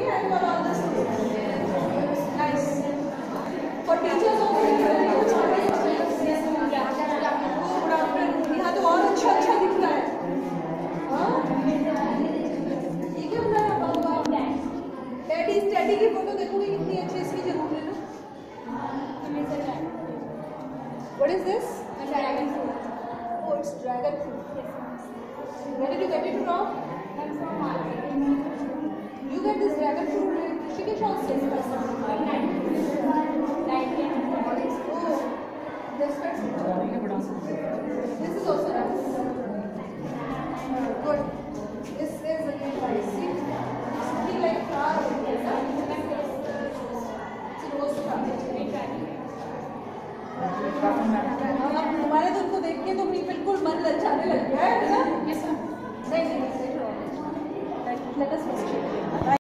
and for all the students. Nice. For teachers also. यहाँ तो और अच्छा दिख रहा है. हाँ? ये क्या बना है बाबा? डैडी की फोटो देखोगे कितनी अच्छी इसकी जरूर ले लो. What is this? A dragon fruit. Oh, it's dragon fruit. Where did you get it from? I'm from market. You get this dragon fruit in Rishikesh also? Like Oh, this one. This is also nice. Good. This is again nice. See? Something like flower. It's a rose flower. हमारे तो उनको देख के तो बिल्कुल मन ललचाने लग गया है ना? Yes, sir. नहीं. Let us first check.